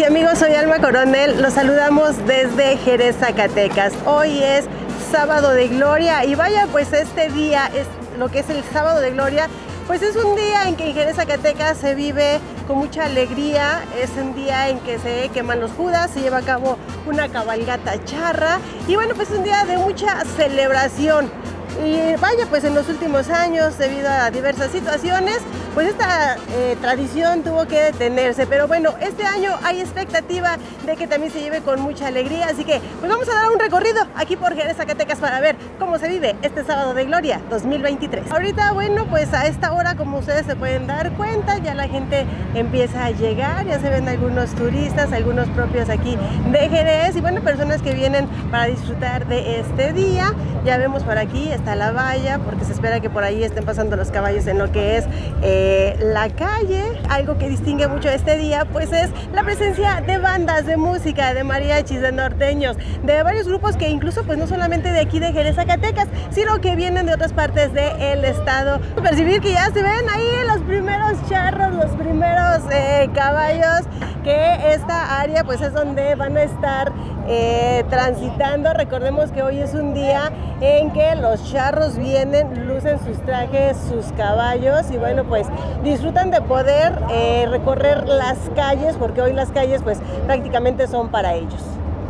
amigos, soy Alma Coronel, los saludamos desde Jerez, Zacatecas. Hoy es Sábado de Gloria y vaya, pues este día es lo que es el Sábado de Gloria, pues es un día en que en Jerez, Zacatecas se vive con mucha alegría, es un día en que se queman los judas, se lleva a cabo una cabalgata charra y bueno, pues es un día de mucha celebración. Y vaya, pues en los últimos años, debido a diversas situaciones, pues esta tradición tuvo que detenerse. Pero bueno, este año hay expectativa de que también se lleve con mucha alegría. Así que pues vamos a dar un recorrido aquí por Jerez, Zacatecas para ver cómo se vive este Sábado de Gloria 2023. Ahorita, bueno, pues a esta hora, como ustedes se pueden dar cuenta, ya la gente empieza a llegar. Ya se ven algunos turistas, algunos propios aquí de Jerez y bueno, personas que vienen para disfrutar de este día. Ya vemos por aquí, está la valla, porque se espera que por ahí estén pasando los caballos en lo que es la calle. Algo que distingue mucho este día pues es la presencia de bandas de música, de mariachis, de norteños, de varios grupos que incluso pues no solamente de aquí de Jerez, Zacatecas, sino que vienen de otras partes del estado. Percibir que ya se ven ahí los primeros charros, los primeros caballos, que esta área pues es donde van a estar transitando. Recordemos que hoy es un día en que los charros vienen, lucen sus trajes, sus caballos y bueno, pues disfrutan de poder recorrer las calles, porque hoy las calles pues prácticamente son para ellos.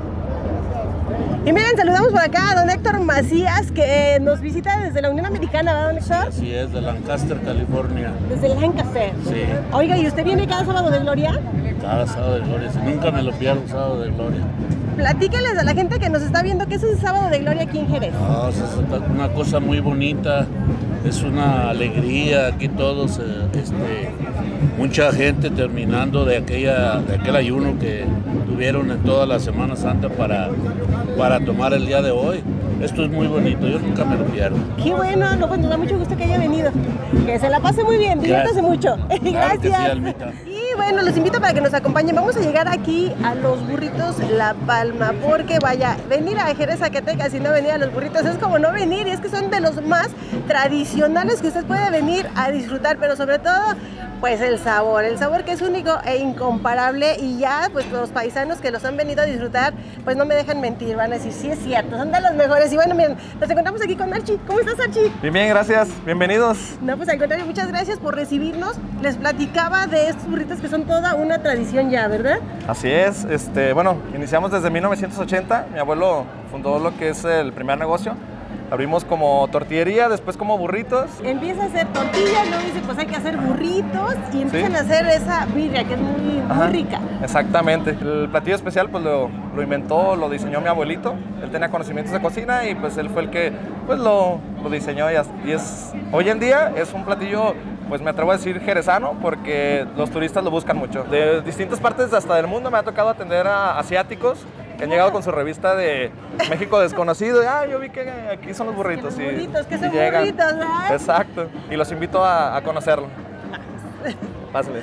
Y miren, saludamos por acá a don Héctor Macías, que nos visita desde la Unión Americana, ¿verdad, don Héctor? Sí, así es, de Lancaster, California. Desde Lancaster. Sí. Oiga, ¿y usted viene cada Sábado de Gloria? Cada Sábado de Gloria, si nunca me lo pierdo, Sábado de Gloria. Platíquenles a la gente que nos está viendo qué es un Sábado de Gloria aquí en Jerez. No, es una cosa muy bonita, es una alegría, aquí todos, mucha gente terminando de aquel ayuno que tuvieron en toda la Semana Santa para tomar el día de hoy. Esto es muy bonito, yo nunca me lo pierdo. Qué bueno, no, pues nos da mucho gusto que haya venido. Que se la pase muy bien, diviértase mucho. Claro. Gracias. Que sí, Almita. Y bueno, los invito para que nos acompañen. Vamos a llegar aquí a los burritos La Palma, porque vaya, venir a Jerez, Zacatecas y no venir a los burritos es como no venir, y es que son de los más tradicionales que usted puede venir a disfrutar, pero sobre todo pues el sabor que es único e incomparable, y ya pues los paisanos que los han venido a disfrutar pues no me dejan mentir, van a decir sí es cierto, son de los mejores. Y bueno, miren, nos encontramos aquí con Archie. ¿Cómo estás, Archie? Bien, bien, gracias, bienvenidos. No, pues al contrario, muchas gracias por recibirnos. Les platicaba de estos burritos que son toda una tradición ya, ¿verdad? Así es, bueno, iniciamos desde 1980, mi abuelo fundó lo que es el primer negocio. Abrimos como tortillería, después como burritos. Empieza a hacer tortilla, luego dice pues hay que hacer burritos y empiezan a hacer esa birria que es muy rica. Exactamente. El platillo especial pues lo inventó, lo diseñó mi abuelito. Él tenía conocimientos de cocina y pues él fue el que pues lo diseñó y es hoy en día es un platillo, pues me atrevo a decir jerezano, porque los turistas lo buscan mucho. De distintas partes hasta del mundo me ha tocado atender a asiáticos que han llegado con su revista de México Desconocido. Yo vi que aquí son los burritos. Que los burritos, que son llegan. burritos, ¿verdad? Exacto. Y los invito a conocerlo. Pásale.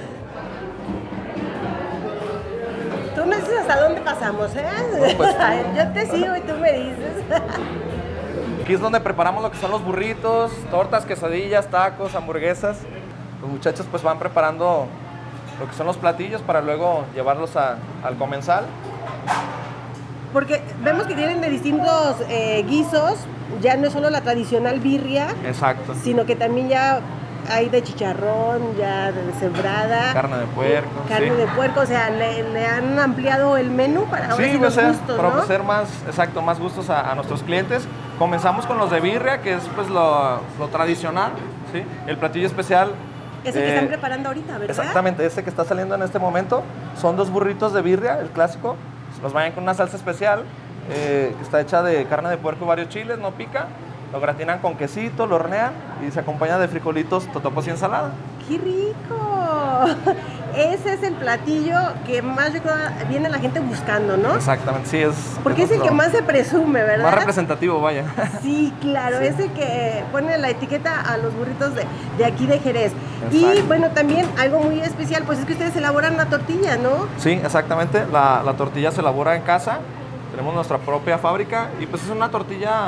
Tú me dices hasta dónde pasamos, ¿eh? No, pues, yo te sigo y tú me dices. Aquí es donde preparamos lo que son los burritos, tortas, quesadillas, tacos, hamburguesas. Los muchachos pues van preparando lo que son los platillos para luego llevarlos al comensal. Porque vemos que tienen de distintos guisos, ya no es solo la tradicional birria. Exacto. Sino que también ya hay de chicharrón, ya de deshebrada. Carne de puerco. Carne de puerco, o sea, le han ampliado el menú para ahora sí los gustos, para ¿no? ofrecer más gustos a nuestros clientes. Comenzamos con los de birria, que es pues lo tradicional, ¿sí? El platillo especial. Es el que están preparando ahorita, ¿verdad? Exactamente, este que está saliendo en este momento. Son 2 burritos de birria, el clásico. Los bañan con una salsa especial que está hecha de carne de puerco y varios chiles, no pica. Lo gratinan con quesito, lo hornean y se acompaña de frijolitos, totopos y ensalada. ¡Qué rico! Ese es el platillo que más yo creo viene la gente buscando, ¿no? Exactamente, sí es. Porque es el que más se presume, ¿verdad? Más representativo, vaya. Sí, claro, sí. Es el que pone la etiqueta a los burritos de aquí de Jerez. Exacto. Y bueno, también algo muy especial, pues es que ustedes elaboran la tortilla, ¿no? Sí, exactamente. La tortilla se elabora en casa. Tenemos nuestra propia fábrica y pues es una tortilla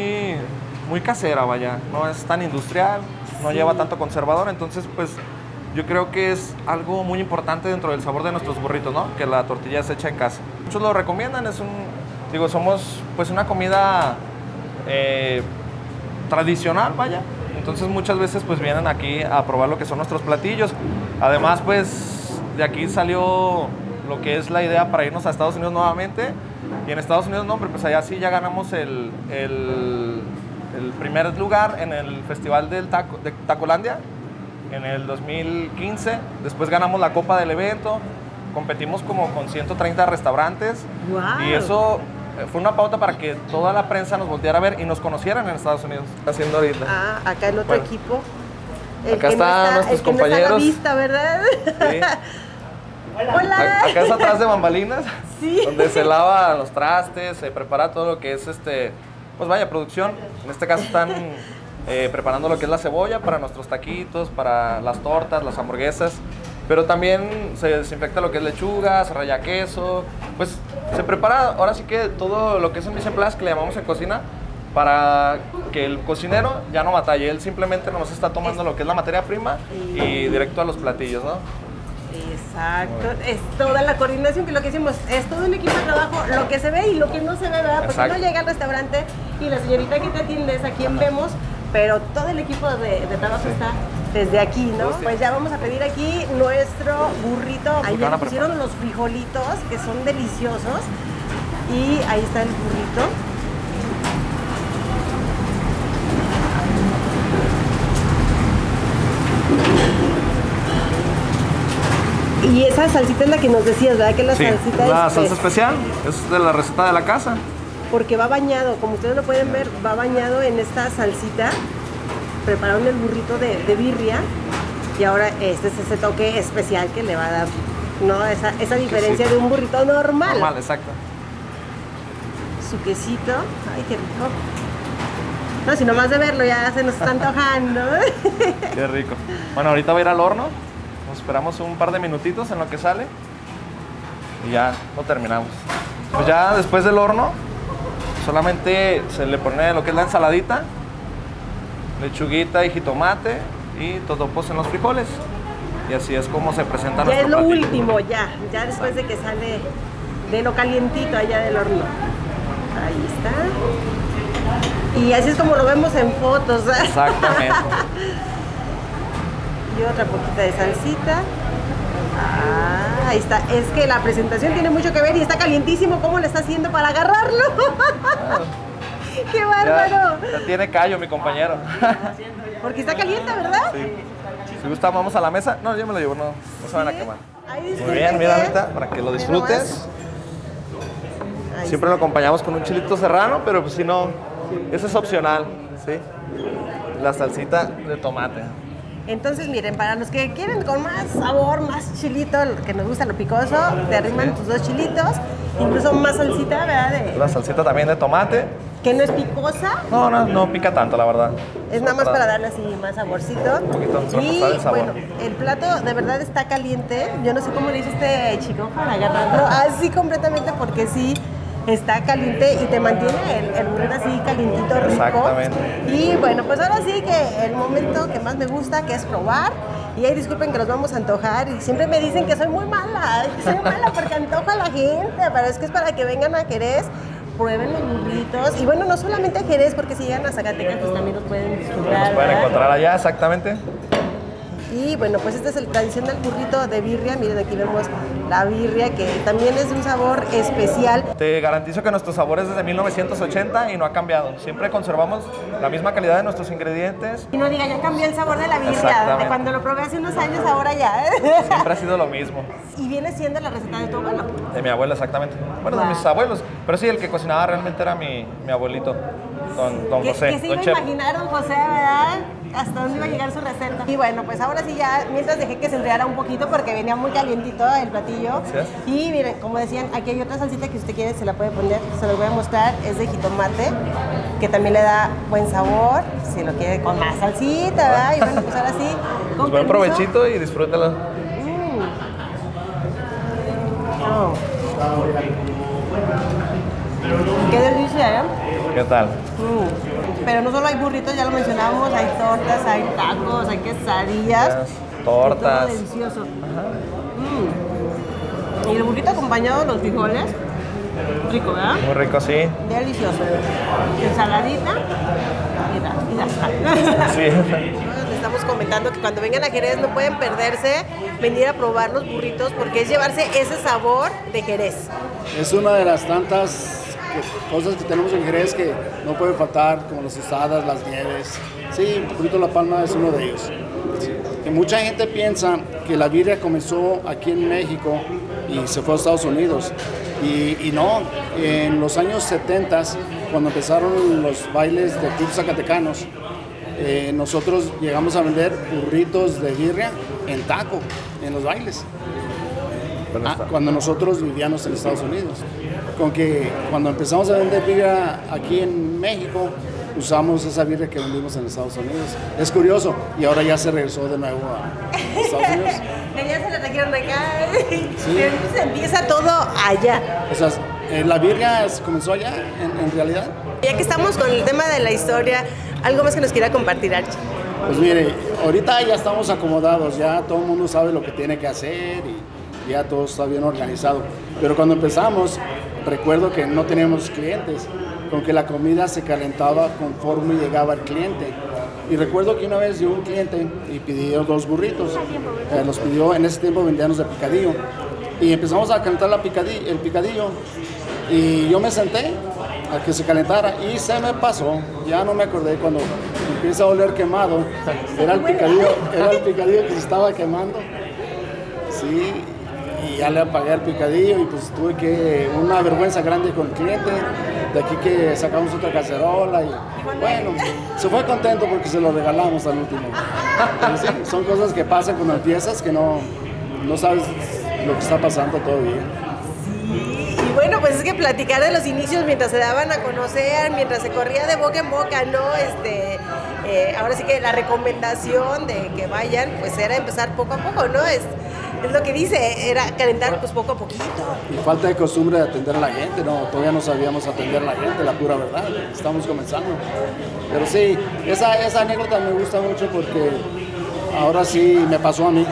muy casera, vaya. No es tan industrial, no lleva tanto conservador, entonces pues yo creo que es algo muy importante dentro del sabor de nuestros burritos, ¿no? Que la tortilla es hecha en casa. Muchos lo recomiendan, somos pues una comida tradicional, vaya. Entonces muchas veces pues vienen aquí a probar lo que son nuestros platillos. Además pues de aquí salió lo que es la idea para irnos a Estados Unidos nuevamente. Y en Estados Unidos no, pero pues allá sí ya ganamos el primer lugar en el Festival del Taco, de Tacolandia en el 2015. Después ganamos la copa del evento. Competimos como con 130 restaurantes. Wow. Y eso fue una pauta para que toda la prensa nos volteara a ver y nos conocieran en Estados Unidos. Haciendo ahorita. Acá en otro equipo. Acá están nuestros compañeros. No está a la vista, ¿verdad? Sí. Hola. Acá es atrás de bambalinas, sí. Donde se lava los trastes, se prepara todo lo que es pues vaya, producción. En este caso están preparando lo que es la cebolla para nuestros taquitos, para las tortas, las hamburguesas. Pero también se desinfecta lo que es lechuga, se raya queso. Pues se prepara ahora sí que todo lo que es un mise en place, que le llamamos en cocina, para que el cocinero ya no batalle. Él simplemente nos está tomando lo que es la materia prima y directo a los platillos, ¿no? Exacto, es toda la coordinación, que lo que hicimos es todo un equipo de trabajo, lo que se ve y lo que no se ve, ¿verdad? Porque no llega al restaurante y la señorita que te atiende es a quien vemos, pero todo el equipo de trabajo está desde aquí, ¿no? Pues ya vamos a pedir aquí nuestro burrito. Ahí ya pusieron los frijolitos, que son deliciosos, y ahí está el burrito. Y esa salsita es la que nos decías, ¿verdad? Que la salsita la salsa especial es de la receta de la casa. Porque va bañado, como ustedes lo pueden ver, va bañado en esta salsita. Prepararon el burrito de birria y ahora este es ese toque especial que le va a dar, ¿no? Esa diferencia de un burrito normal. Normal, exacto. Su quesito, ay, qué rico. No, si nomás de verlo ya se nos está antojando. Qué rico. Bueno, ahorita va a ir al horno. Nos esperamos un par de minutitos en lo que sale y ya lo terminamos. Pues ya después del horno solamente se le pone lo que es la ensaladita, lechuguita y jitomate y totopos en los frijoles. Y así es como se presenta nuestro platillo. Ya es lo último, ya después de que sale de lo calientito allá del horno. Ahí está. Y así es como lo vemos en fotos. Exactamente. Y otra poquita de salsita. Ahí está. Es que la presentación tiene mucho que ver y está calientísimo. ¿Cómo le está haciendo para agarrarlo? ¡Qué bárbaro! Ya tiene callo mi compañero. Porque está caliente, ¿verdad? Sí. Si gusta, vamos a la mesa. No, yo me lo llevo, no se van a quemar. Muy bien, mira ahorita, para que lo disfrutes. Siempre lo acompañamos con un chilito serrano, pero pues si no, eso es opcional, ¿sí? La salsita de tomate. Entonces, miren, para los que quieren con más sabor, más chilito, que nos gusta lo picoso, te arriman tus 2 chilitos, incluso más salsita, ¿verdad? La salsita también de tomate. Que no es picosa. No pica tanto, la verdad. Es nada más para darle así más saborcito. Un poquito y el sabor. Bueno, el plato de verdad está caliente. Yo no sé cómo le hizo este chico para agarrarlo así completamente, porque sí está caliente y te mantiene el burrito así calientito, rico. Exactamente. Y bueno, pues ahora sí que el momento que más me gusta, que es probar. Y ahí disculpen que los vamos a antojar. Y siempre me dicen que soy muy mala porque antojo a la gente. Pero es que es para que vengan a Jerez, prueben los burritos. Y bueno, no solamente a Jerez, porque si llegan a Zacatecas, pues también los pueden disfrutar. Los pueden encontrar allá, exactamente. Y bueno, pues este es el tradicional burrito de birria. Miren, aquí vemos la birria, que también es de un sabor especial. Te garantizo que nuestro sabor es desde 1980 y no ha cambiado. Siempre conservamos la misma calidad de nuestros ingredientes. Y no diga, ya cambió el sabor de la birria. De cuando lo probé hace unos años, ahora ya. Siempre ha sido lo mismo. Y viene siendo la receta de tu abuelo. De mi abuela, exactamente. Bueno, de mis abuelos. Pero sí, el que cocinaba realmente era mi abuelito, don José. ¿Qué se iba a imaginar don José, verdad? Hasta dónde iba a llegar su receta. Y bueno, pues ahora sí ya, mientras dejé que se enfriara un poquito porque venía muy calientito el platillo. ¿Sí? Y miren, como decían, aquí hay otra salsita que usted quiere, se la puede poner, se lo voy a mostrar, es de jitomate, que también le da buen sabor, si lo quiere con más salsita, ¿verdad? Y bueno, pues ahora sí, con pues buen provechito y disfrútalo. Oh. Qué delicia, ¿eh? ¿Qué tal? Pero no solo hay burritos, ya lo mencionamos, hay tortas, hay tacos, hay quesadillas. tortas. Todo delicioso. Y el burrito acompañado de los frijoles. Rico, ¿verdad? Muy rico, sí. Delicioso. Ensaladita y ya está. Sí. Les estamos comentando que cuando vengan a Jerez no pueden perderse venir a probar los burritos porque es llevarse ese sabor de Jerez. Es una de las tantas cosas que tenemos en Jerez que no pueden faltar, como las tostadas, las nieves. Sí, el burrito La Palma es uno de ellos. Que mucha gente piensa que la birria comenzó aquí en México y se fue a Estados Unidos. Y no, en los años 70, cuando empezaron los bailes de clubes zacatecanos, nosotros llegamos a vender burritos de birria en taco, en los bailes. Cuando nosotros vivíamos en Estados Unidos. Con que cuando empezamos a vender birria aquí en México, usamos esa birria que vendimos en Estados Unidos. Es curioso, y ahora ya se regresó de nuevo a Estados Unidos. Ya se la trajeron acá. Sí. Entonces empieza todo allá. O sea, la birria comenzó allá, en realidad. Ya que estamos con el tema de la historia, ¿algo más que nos quiera compartir, Archie? Pues mire, ahorita ya estamos acomodados, ya todo el mundo sabe lo que tiene que hacer y ya todo está bien organizado. Pero cuando empezamos, recuerdo que no teníamos clientes, con que la comida se calentaba conforme llegaba el cliente. Y recuerdo que una vez llegó un cliente y pidió 2 burritos. Los pidió, en ese tiempo vendíamos de picadillo. Y empezamos a calentar el picadillo. Y yo me senté a que se calentara y se me pasó. Ya no me acordé cuando empieza a oler quemado. Era el picadillo que se estaba quemando. Sí. Y ya le apagué el picadillo y pues tuve una vergüenza grande con el cliente. De aquí que sacamos otra cacerola y bueno, se fue contento porque se lo regalamos al último. Pero sí, son cosas que pasan cuando empiezas que no sabes lo que está pasando todavía. Sí, y bueno, pues es que platicar de los inicios mientras se daban a conocer, mientras se corría de boca en boca, ¿no? Ahora sí que la recomendación de que vayan, pues era empezar poco a poco, ¿no? Es lo que dice, era calentar pues poco a poquito. Y falta de costumbre de atender a la gente, no, todavía no sabíamos atender a la gente, la pura verdad, estamos comenzando. Pero sí, esa anécdota me gusta mucho porque ahora sí me pasó a mí.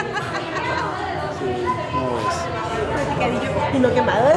Sí, ¿cómo ves? Y no quemado,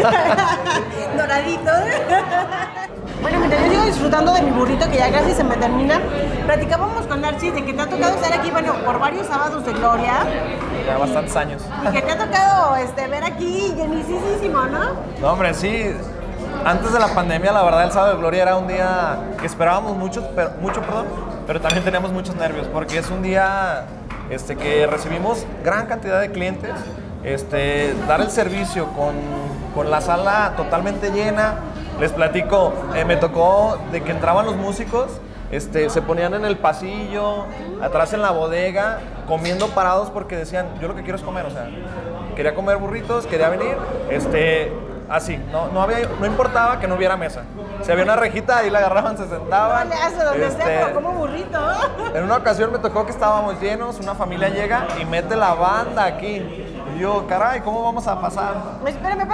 doradito. Bueno, mientras yo sigo disfrutando de mi burrito, que ya casi se me termina, platicábamos con Archie de que te ha tocado estar aquí, bueno, por varios sábados de gloria. Ya bastantes años. Y que te ha tocado ver aquí llenísimo, ¿no? No, hombre, sí. Antes de la pandemia, la verdad, el sábado de gloria era un día que esperábamos mucho, pero también teníamos muchos nervios, porque es un día que recibimos gran cantidad de clientes, dar el servicio con la sala totalmente llena. Les platico, me tocó de que entraban los músicos, se ponían en el pasillo, atrás en la bodega, comiendo parados porque decían, yo lo que quiero es comer, o sea, quería comer burritos, quería venir, así, no importaba que no hubiera mesa. Si había una rejita, ahí la agarraban, se sentaban. No le hace donde sea, pero como burrito. En una ocasión me tocó que estábamos llenos, una familia llega y mete la banda aquí. Y yo, caray, ¿cómo vamos a pasar? Espérame.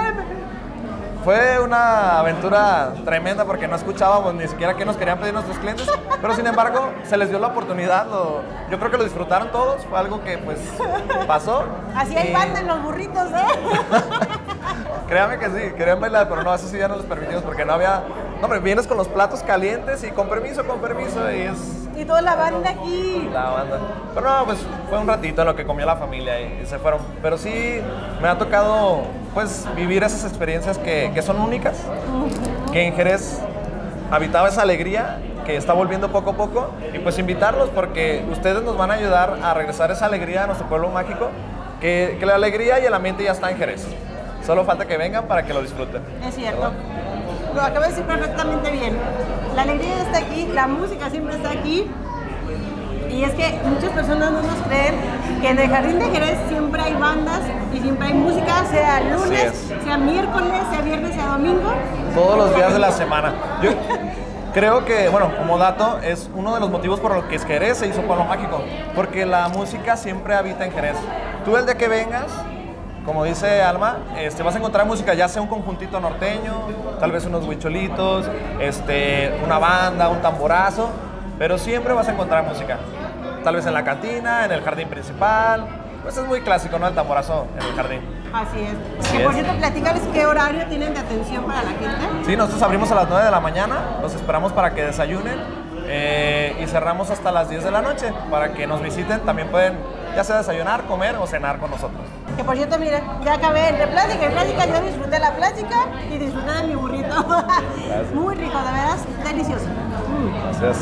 Fue una aventura tremenda porque no escuchábamos ni siquiera qué nos querían pedir nuestros clientes, pero sin embargo se les dio la oportunidad, yo creo que lo disfrutaron todos, fue algo que pues pasó. Así hay banda en los burritos, Créame que sí, querían bailar, pero no, eso sí ya no les permitimos porque no había... No, hombre, vienes con los platos calientes y con permiso, y es... Y toda la banda aquí. La banda. Pero no, pues fue un ratito en lo que comió la familia y se fueron. Pero sí me ha tocado, pues, vivir esas experiencias que son únicas. Que en Jerez habitaba esa alegría que está volviendo poco a poco. Y pues invitarlos porque ustedes nos van a ayudar a regresar esa alegría a nuestro pueblo mágico. Que la alegría y el ambiente ya está en Jerez. Solo falta que vengan para que lo disfruten. Es cierto. ¿Verdad? Lo acabo de decir perfectamente bien. La alegría está aquí, la música siempre está aquí. Y es que muchas personas no nos creen que en el Jardín de Jerez siempre hay bandas y siempre hay música, sea lunes, sea miércoles, sea viernes, sea domingo. Todos los días de la semana. Yo creo que, bueno, como dato, es uno de los motivos por los que Jerez se hizo pueblo mágico. Porque la música siempre habita en Jerez. Tú el día que vengas, como dice Alma, vas a encontrar música, ya sea un conjuntito norteño, tal vez unos huicholitos, una banda, un tamborazo, pero siempre vas a encontrar música. tal vez en la cantina, en el jardín principal. Pues es muy clásico, ¿no? El tamborazo en el jardín. Así es. Así Que por es. cierto, platícales qué horario tienen de atención para la gente. Sí, nosotros abrimos a las 9 de la mañana, los esperamos para que desayunen y cerramos hasta las 10 de la noche para que nos visiten. También pueden ya sea desayunar, comer o cenar con nosotros. Que por cierto, miren, ya acabé entre plática y plática, yo disfruté la plática y disfruté de mi burrito. Muy rico, de veras, delicioso. Gracias.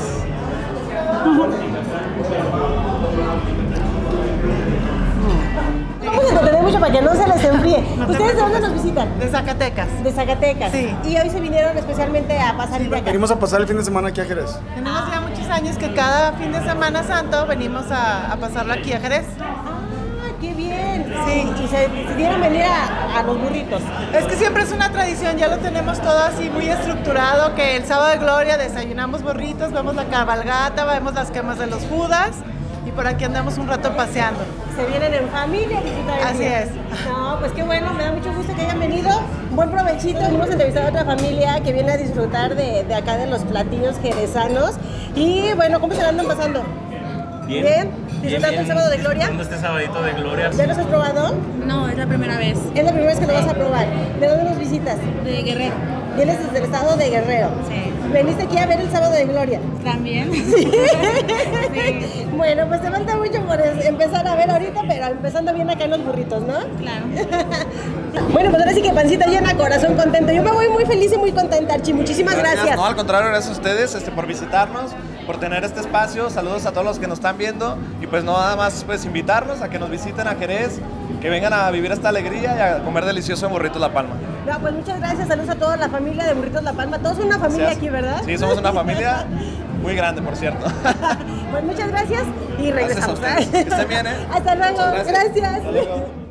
Vamos a entretener mucho para que no se les enfríe. ¿Ustedes de dónde nos visitan? De Zacatecas. De Zacatecas. Sí. Y hoy se vinieron especialmente a pasar el día acá. Venimos a pasar el fin de semana aquí a Jerez. Tenemos ya muchos años que cada fin de Semana Santo venimos a pasarlo aquí a Jerez. ¡Ah, qué bien! Sí. Y se decidieron venir a los burritos. Es que siempre es una tradición, ya lo tenemos todo así muy estructurado, que el sábado de gloria desayunamos burritos, vemos la cabalgata, vemos las quemas de los Judas y por aquí andamos un rato paseando. Se vienen en familia a disfrutar el Así día. es. No, pues qué bueno, me da mucho gusto que hayan venido. Buen provechito. Hemos entrevistado a otra familia que viene a disfrutar de acá de los platillos jerezanos. Y bueno, ¿cómo se la andan pasando? ¿Bien? ¿Disfrutando el sábado de gloria? ¿Dónde está este sabadito de gloria? ¿Ya los has probado? No, es la primera vez. Es la primera vez que lo vas a probar. ¿De dónde nos visitas? De Guerrero. Vienes desde el estado de Guerrero. Sí. Veniste aquí a ver el sábado de gloria. También. Sí. Sí. Bueno, pues te falta mucho por empezar a ver ahorita, pero empezando bien acá en los burritos, ¿no? Claro. Bueno, pues ahora sí que pancita llena, corazón contento. Yo me voy muy feliz y muy contenta, Archie. Muchísimas gracias. No, al contrario, gracias a ustedes por visitarnos, por tener este espacio. Saludos a todos los que nos están viendo y pues no nada más pues invitarlos a que nos visiten a Jerez, que vengan a vivir esta alegría y a comer delicioso en Burritos La Palma. No, pues muchas gracias. Saludos a toda la familia de Burritos La Palma. Todos son una familia Gracias. aquí, ¿verdad? Sí, somos una familia muy grande, por cierto. Pues muchas gracias y regresamos. Gracias a ustedes. Que estén bien, ¿eh? Hasta luego. Muchas gracias. Gracias. Hasta luego.